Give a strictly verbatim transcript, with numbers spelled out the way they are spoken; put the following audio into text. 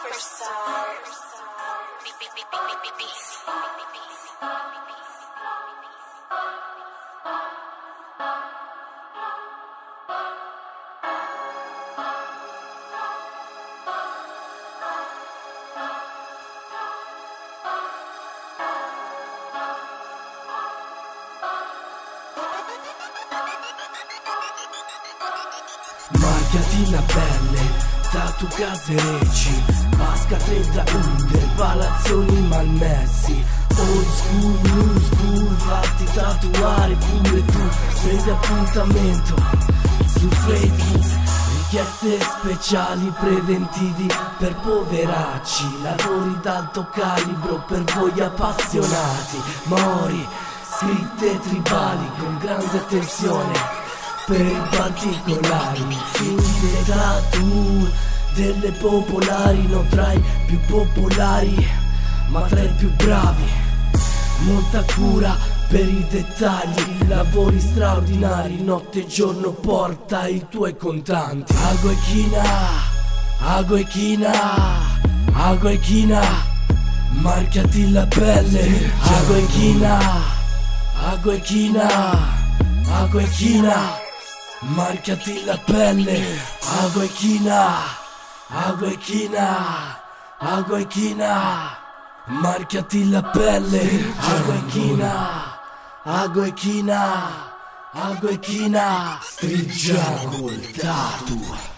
Marchiati la pelle, tatu caserecci, Pasca trenta under, palazzoni malmessi. Old school, new school, fatti tatuare pure tu. Prendi appuntamento su Facebook. Richieste speciali, preventivi per poveracci, lavori d'alto calibro per voi appassionati. Mori, scritte tribali con grande attenzione per i particolari. Finte tattoo delle popolari, non tra i più popolari ma tra i più bravi. Molta cura per i dettagli, lavori straordinari, notte e giorno porta i tuoi contanti. Ago e china, ago e china, ago e china, marchiati la pelle. Ago e china, ago e china, ago e china, marchiati la pelle. Ago e china, ago e china, ago e china, marchiati la pelle. Ago e china, ago e china, ago e china, strigiamo il tatu.